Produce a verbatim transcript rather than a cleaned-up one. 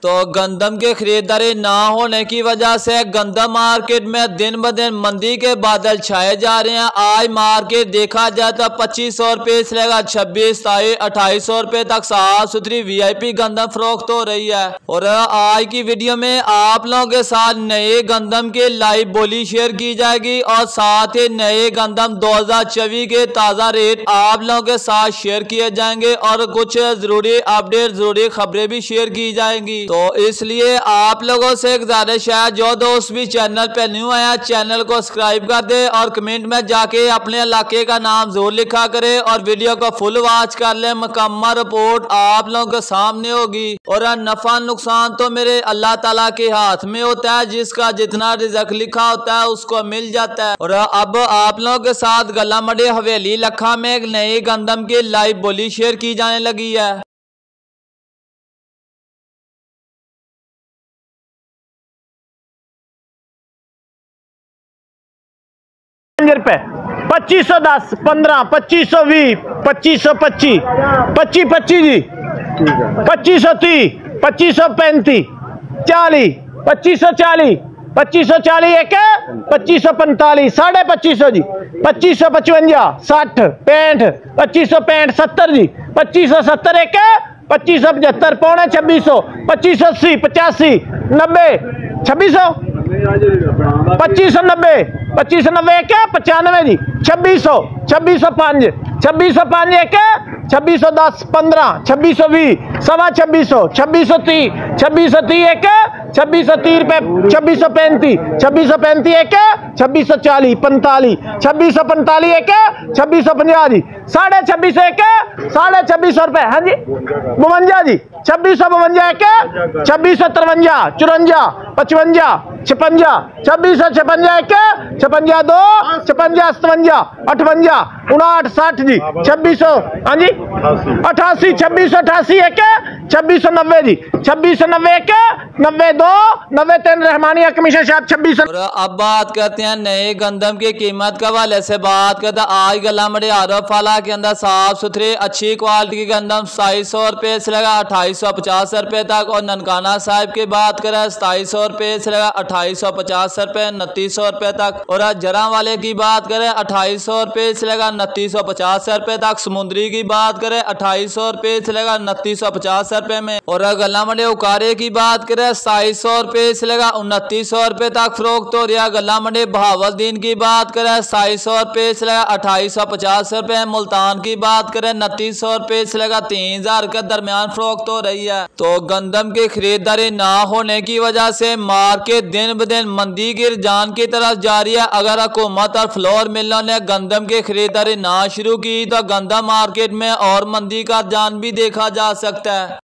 तो गंदम के खरीदारी ना होने की वजह से गंदम मार्केट में दिन ब दिन मंदी के बादल छाए जा रहे हैं। आज मार्केट देखा जाए तो पच्चीस सौ रुपये से लेकर छब्बीस सताईस अट्ठाईस सौ रुपये तक साफ सुथरी वीआईपी गंदम फरोख्त हो रही है। और आज की वीडियो में आप लोगों के साथ नए गंदम के लाइव बोली शेयर की जाएगी और साथ ही नए गंदम दो हजार चौबीस के ताज़ा रेट आप लोगों के साथ शेयर किए जाएंगे और कुछ जरूरी अपडेट जरूरी खबरें भी शेयर की जाएंगी। तो इसलिए आप लोगों से गुजारिश है, जो दोस्त भी चैनल पे न्यू आया चैनल को सब्सक्राइब कर दे और कमेंट में जाके अपने इलाके का नाम जरूर लिखा करे और वीडियो को फुल वॉच कर ले। मुकम्मल रिपोर्ट आप लोगों के सामने होगी और नफा नुकसान तो मेरे अल्लाह ताला के हाथ में होता है। जिसका जितना रिज़्क लिखा होता है उसको मिल जाता है। और अब आप लोगों के साथ गला मडे हवेली लखा में एक नई गंदम की लाइव बोली शेयर की जाने लगी है। रुपए पच्चीस सौ दस पंद्रह पच्चीस सौ बीस पच्चीस सौ पच्चीस पच्चीस पच्चीस जी पच्चीस सौ तीस पच्चीस सौ पैंतीस चालीस पच्चीस सौ चालीस पच्चीस सौ चालीस एक पच्चीस सौ पैंतालीस साढ़े पच्चीस सौ जी पच्चीस सौ पचवंजा साठ पैंठ पच्चीस सौ पैंठ सत्तर जी पच्चीस सौ सत्तर एक पच्चीस सौ पचहत्तर पौने छब्बीस सौ पच्चीस सौ अस्सी पचासी नब्बे छब्बीस सौ पच्चीस सौ नब्बे पच्चीस सौ नब्बे एक पचानवे जी छब्बीस सौ छब्बीस सौ पाँच छब्बीस सौ पाँच एक छब्बीस सौ दस पंद्रह छब्बीस सौ बीस सवा छब्बीस सौ छब्बीस सौ तीस छब्बीस सौ तीस एक छब्बीस सौ तीस रुपये छब्बीस सौ पैंतीस छब्बीस सौ पैंतीस एक छब्बीस सौ चालीस पैंतालीस छब्बीस सौ पैंतालीस एक छब्बीस सौ पंजा जी साढ़े छब्बीस सौ एक साढ़े छब्बीस सौ रुपये हाँ जी बवंजा जी छब्बीस सौ बवंजा एक छब्बीस सौ तिरवंजा चुरंजा पचवंजा छपंजा छब्बीस सौ छपंजा एक छपंजा दो छपंजा सतवंजा अठवंजा उनाठ साठ जी छब्बीस सौ हाँ जी अठासी छब्बीस सौ अठासी एक छब्बीस सौ नब्बे जी छब्बीस सौ नब्बे एक नब्बे दो नब्बे तीन रहमानिया कमीशन शायद छब्बीस सौ। अब बात करते हैं नए गंदम की कीमत के हवाले से बात करते हैं। आज गला मडे आरोप फाला के अंदर साफ सुथरे अच्छी क्वालिटी की गंदम सताईस सौ रुपये से लगा अट्ठाईस सौ पचास रुपये तक और ननकाना साहिब की बात करें सताईस सौ रुपये से लगा अट्ठाईस सौ पचास रुपये उनतीस सौ रुपये तक और जरा वाले की बात करें अट्ठाईस सौ रुपये से लगा उनतीस सौ पचास रुपये तक। समुद्री की बात करें अट्ठाईस सौ रुपये से लगा उनतीस सौ पचास रुपये में और गला मंडे उकारे की बात करें सताईस सौ रुपये से लगा उनतीस सौ रुपये तक फरोख्त हो रहा। गला मंडे बहावलदीन की बात करें सताईस सौ रुपये से लगा अट्ठाईस सौ पचास रुपये। मुल्तान की बात करें उनतीस सौ रुपये से लगा तीन हजार के दरमियान फरोख्त हो रही है। तो गंदम की खरीदारी ना होने की वजह से मार्केट दिन ब दिन मंदी की रुझान की तरफ जा रही है। अगर हुकूमत और फ्लोर मिलों ने गंदम की खरीदारी ना शुरू की तो गंदम मार्केट में और मंदी का रुझान भी देखा जा सकता है।